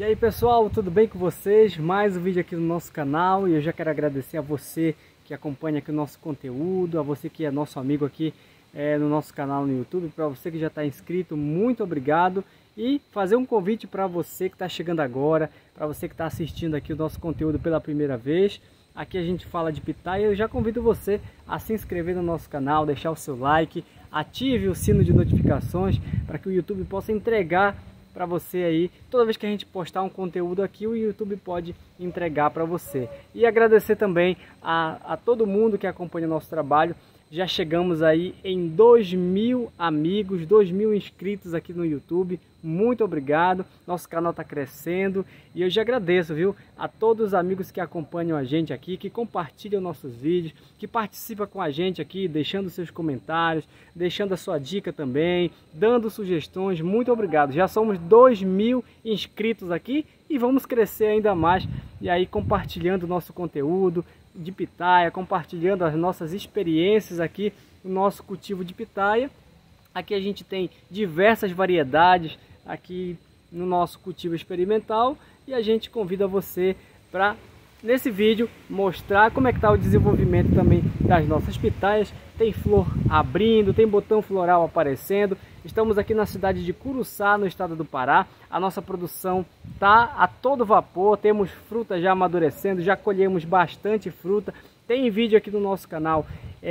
E aí pessoal, tudo bem com vocês? Mais um vídeo aqui no nosso canal e eu já quero agradecer a você que acompanha aqui o nosso conteúdo, a você que é nosso amigo aqui no nosso canal no YouTube, para você que já está inscrito, muito obrigado. E fazer um convite para você que está chegando agora, para você que está assistindo aqui o nosso conteúdo pela primeira vez. Aqui a gente fala de pitaia. Eu já convido você a se inscrever no nosso canal, deixar o seu like, ative o sino de notificações para que o YouTube possa entregar para você aí, toda vez que a gente postar um conteúdo aqui, o YouTube pode entregar para você. E agradecer também a todo mundo que acompanha o nosso trabalho. Já chegamos aí em 2.000 amigos, 2.000 inscritos aqui no YouTube. Muito obrigado, nosso canal está crescendo e eu já agradeço, viu, a todos os amigos que acompanham a gente aqui, que compartilham nossos vídeos, que participam com a gente aqui, deixando seus comentários, deixando a sua dica também, dando sugestões. Muito obrigado, já somos 2.000 inscritos aqui e vamos crescer ainda mais, e aí compartilhando o nosso conteúdo de pitaia, compartilhando as nossas experiências aqui no nosso cultivo de pitaia. Aqui a gente tem diversas variedades aqui no nosso cultivo experimental e a gente convida você para, nesse vídeo, mostrar como é que está o desenvolvimento também das nossas pitaias. Tem flor abrindo, tem botão floral aparecendo. Estamos aqui na cidade de Curuçá, no estado do Pará. A nossa produção está a todo vapor, temos fruta já amadurecendo, já colhemos bastante fruta. Tem vídeo aqui no nosso canal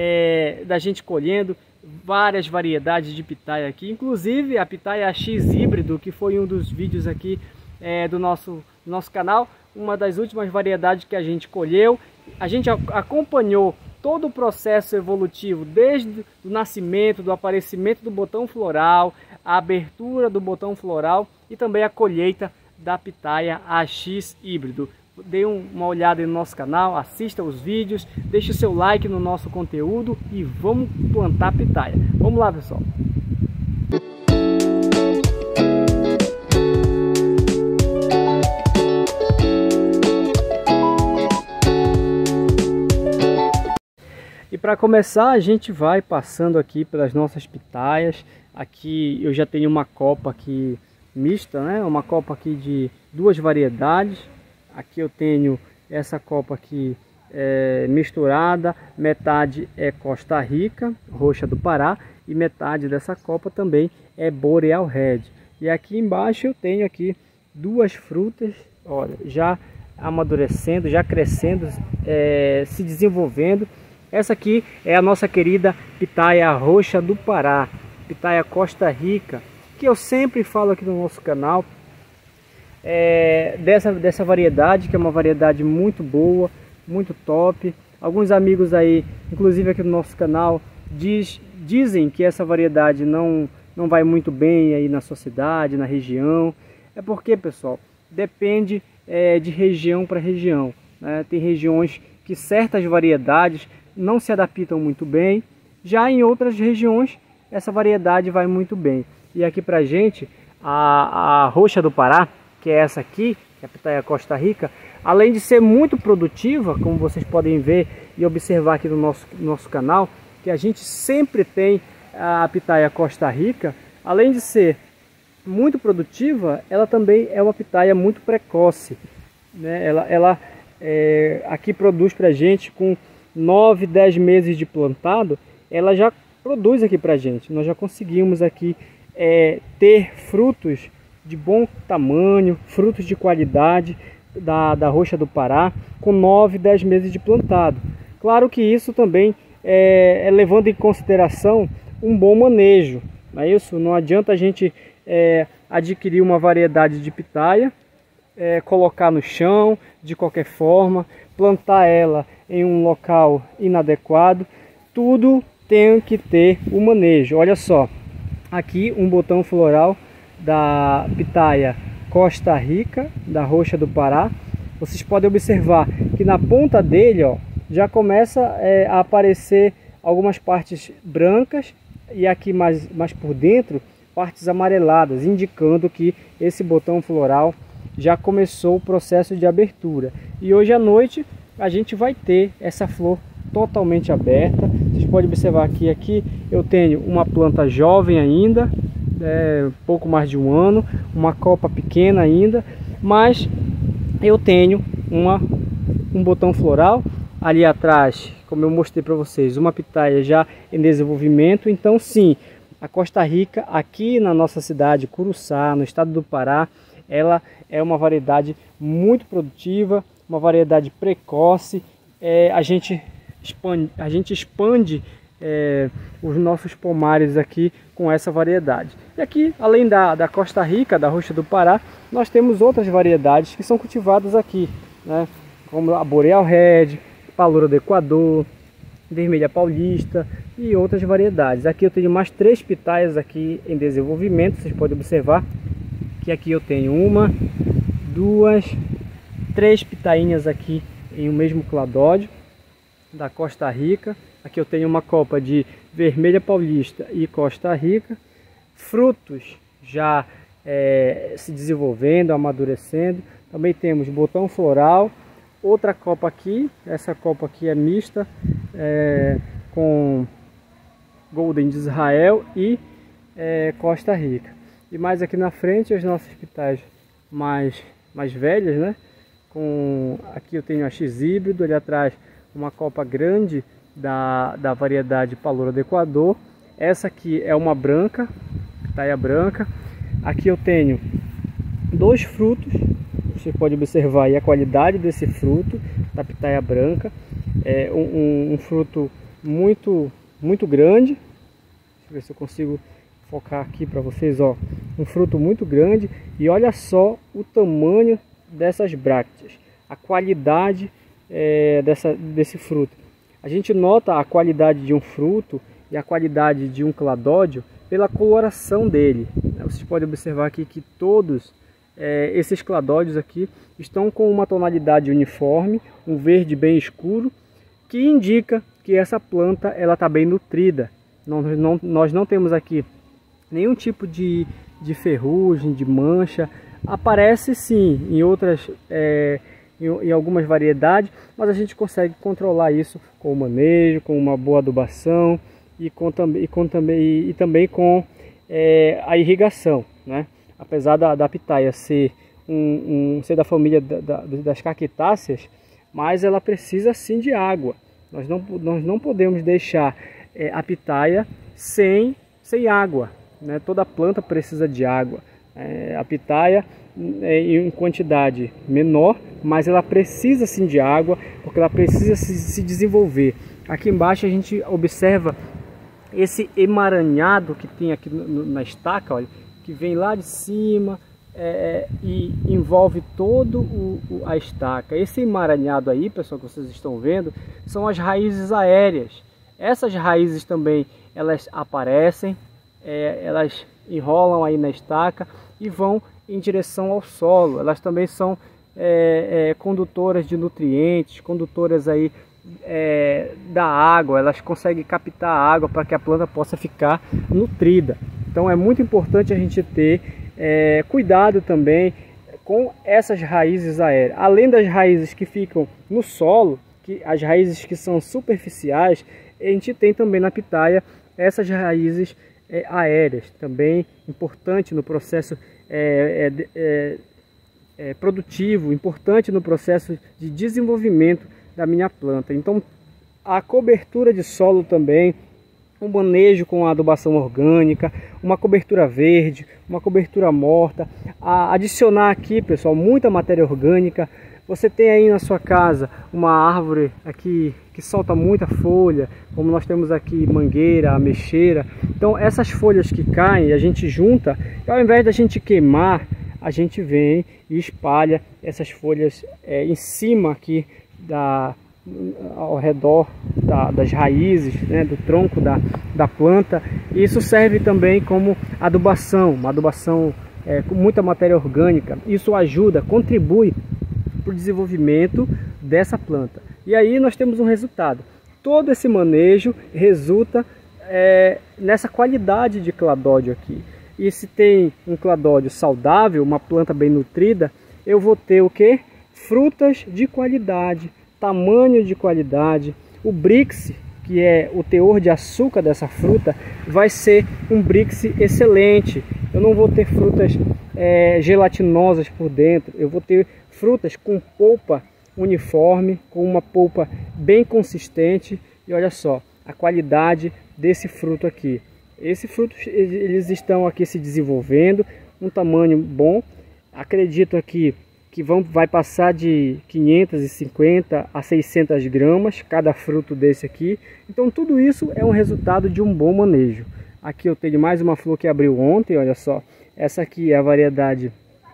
da gente colhendo várias variedades de pitaia aqui, inclusive a pitaia X híbrido, que foi um dos vídeos aqui do nosso canal, uma das últimas variedades que a gente colheu. A gente acompanhou todo o processo evolutivo, desde o nascimento, do aparecimento do botão floral, a abertura do botão floral e também a colheita da pitaia AX híbrido. Dê uma olhada no nosso canal, assista os vídeos, deixe o seu like no nosso conteúdo e vamos plantar pitaia. Vamos lá, pessoal! E para começar, a gente vai passando aqui pelas nossas pitaias. Aqui eu já tenho uma copa aqui mista, né? Uma copa aqui de duas variedades. Aqui eu tenho essa copa aqui misturada, metade é Costa Rica, roxa do Pará, e metade dessa copa também é Boreal Red. E aqui embaixo eu tenho aqui duas frutas, olha, já amadurecendo, já crescendo, se desenvolvendo. Essa aqui é a nossa querida pitaia roxa do Pará, pitaia Costa Rica, que eu sempre falo aqui no nosso canal. Dessa variedade, que é uma variedade muito boa, muito top. Alguns amigos aí, inclusive aqui no nosso canal, dizem que essa variedade não vai muito bem aí na sua cidade, na região. É porque, pessoal, depende de região para região, né? Tem regiões que certas variedades não se adaptam muito bem, já em outras regiões essa variedade vai muito bem. E aqui pra gente, a roxa do Pará, que é essa aqui, que é a pitaia Costa Rica, além de ser muito produtiva, como vocês podem ver e observar aqui no nosso canal, que a gente sempre tem a pitaia Costa Rica, além de ser muito produtiva, ela também é uma pitaia muito precoce, né? Ela aqui produz pra gente com 9, 10 meses de plantado, ela já produz aqui pra gente. Nós já conseguimos aqui ter frutos de bom tamanho, frutos de qualidade da roxa do Pará, com 9, 10 meses de plantado. Claro que isso também levando em consideração um bom manejo, não é isso? Não adianta a gente adquirir uma variedade de pitaia, colocar no chão de qualquer forma, plantar ela em um local inadequado. Tudo tem que ter o manejo. Olha só, aqui um botão floral da pitaia Costa Rica, da roxa do Pará. Vocês podem observar que na ponta dele, ó, já começa a aparecer algumas partes brancas e aqui mais por dentro partes amareladas, indicando que esse botão floral já começou o processo de abertura. E hoje à noite a gente vai ter essa flor totalmente aberta. Vocês podem observar que aqui eu tenho uma planta jovem ainda, pouco mais de um ano, uma copa pequena ainda. mas eu tenho um botão floral ali atrás, como eu mostrei para vocês, uma pitaia já em desenvolvimento. Então sim, a Costa Rica aqui na nossa cidade, Curuçá, no estado do Pará, ela é uma variedade muito produtiva, uma variedade precoce. A gente expande os nossos pomares aqui com essa variedade. E aqui, além da Costa Rica, da Roxa do Pará, nós temos outras variedades que são cultivadas aqui, né? Como a Boreal Red, Paloura do Equador, Vermelha Paulista e outras variedades. Aqui eu tenho mais 3 pitaias aqui em desenvolvimento. Vocês podem observar que aqui eu tenho 1, 2, 3 pitainhas aqui em um mesmo cladódio da Costa Rica. Aqui eu tenho uma copa de Vermelha Paulista e Costa Rica. Frutos já se desenvolvendo, amadurecendo. Também temos botão floral. Outra copa aqui, essa copa aqui é mista, com Golden de Israel e Costa Rica. E mais aqui na frente as nossas pitaias mais velhas, né? Aqui eu tenho a X híbrido, ali atrás uma copa grande da variedade Paloura do Equador. Essa aqui é uma branca, pitaia branca. Aqui eu tenho 2 frutos. Você pode observar aí a qualidade desse fruto da pitaia branca. É um fruto muito grande. Deixa eu ver se eu consigo focar aqui para vocês, ó. Um fruto muito grande, e olha só o tamanho dessas brácteas, a qualidade desse fruto. A gente nota a qualidade de um fruto e a qualidade de um cladódio pela coloração dele. Vocês podem observar aqui que todos esses cladódios aqui estão com uma tonalidade uniforme, um verde bem escuro, que indica que essa planta ela está bem nutrida. Nós não temos aqui nenhum tipo de ferrugem, de mancha. Aparece sim em algumas variedades, mas a gente consegue controlar isso com o manejo, com uma boa adubação e também com a irrigação, né? Apesar da pitaia ser da família das cactáceas, mas ela precisa sim de água. Nós não podemos deixar a pitaia sem água, né? Toda planta precisa de água. A pitaia em quantidade menor, mas ela precisa sim de água, porque ela precisa se desenvolver. Aqui embaixo a gente observa esse emaranhado que tem aqui na estaca, olha, que vem lá de cima e envolve todo a estaca. Esse emaranhado aí, pessoal, que vocês estão vendo, são as raízes aéreas. Essas raízes também, elas aparecem, elas enrolam aí na estaca e vão em direção ao solo. Elas também são condutoras de nutrientes, condutoras aí da água. Elas conseguem captar a água para que a planta possa ficar nutrida. Então é muito importante a gente ter cuidado também com essas raízes aéreas. Além das raízes que ficam no solo, as raízes que são superficiais, a gente tem também na pitaia essas raízes aéreas, também importante no processo produtivo, importante no processo de desenvolvimento da minha planta. Então a cobertura de solo também, um manejo com a adubação orgânica, uma cobertura verde, uma cobertura morta, adicionar aqui, pessoal, muita matéria orgânica. Você tem aí na sua casa uma árvore aqui que solta muita folha, como nós temos aqui mangueira, ameixeira. Então essas folhas que caem, a gente junta, e ao invés da gente queimar, a gente vem e espalha essas folhas em cima aqui ao redor das raízes, né, do tronco da planta. Isso serve também como adubação, uma adubação com muita matéria orgânica. Isso ajuda, contribui para o desenvolvimento dessa planta. E aí nós temos um resultado. Todo esse manejo resulta nessa qualidade de cladódio aqui. E se tem um cladódio saudável, uma planta bem nutrida, eu vou ter o quê? Frutas de qualidade, tamanho de qualidade. O Brix, que é o teor de açúcar dessa fruta, vai ser um Brix excelente. Eu não vou ter frutas gelatinosas por dentro, eu vou ter frutas com polpa uniforme, com uma polpa bem consistente. E olha só a qualidade desse fruto aqui. Esses frutos eles estão aqui se desenvolvendo, um tamanho bom. Acredito aqui que vai passar de 550 a 600 gramas cada fruto desse aqui. Então tudo isso é um resultado de um bom manejo. Aqui eu tenho mais uma flor que abriu ontem, olha só. Essa aqui é a variedade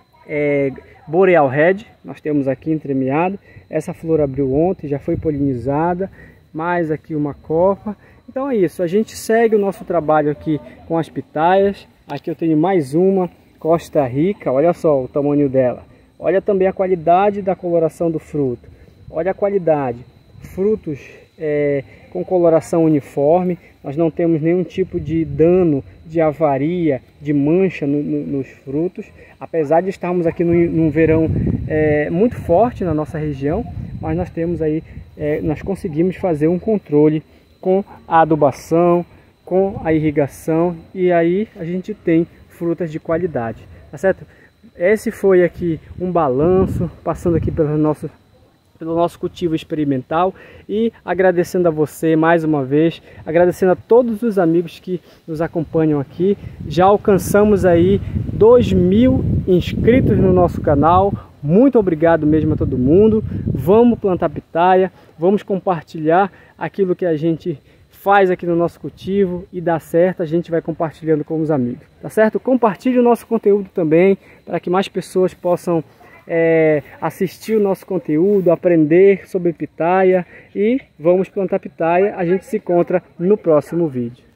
Boreal Red, nós temos aqui entremeado. Essa flor abriu ontem, já foi polinizada. Mais aqui uma copa. Então é isso, a gente segue o nosso trabalho aqui com as pitaias. Aqui eu tenho mais uma Costa Rica, olha só o tamanho dela. Olha também a qualidade da coloração do fruto. Olha a qualidade, frutos com coloração uniforme. Nós não temos nenhum tipo de dano, de avaria, de mancha nos frutos. Apesar de estarmos aqui num verão muito forte na nossa região, mas nós temos aí, nós conseguimos fazer um controle com a adubação, com a irrigação, e aí a gente tem frutas de qualidade, tá certo? Esse foi aqui um balanço, passando aqui pelo nosso cultivo experimental, e agradecendo a você mais uma vez, agradecendo a todos os amigos que nos acompanham aqui. Já alcançamos aí 2.000 inscritos no nosso canal. Muito obrigado mesmo a todo mundo. Vamos plantar pitaia, vamos compartilhar aquilo que a gente faz aqui no nosso cultivo e dá certo, a gente vai compartilhando com os amigos, tá certo? Compartilhe o nosso conteúdo também, para que mais pessoas possam assistir o nosso conteúdo, aprender sobre pitaia, e vamos plantar pitaia. A gente se encontra no próximo vídeo.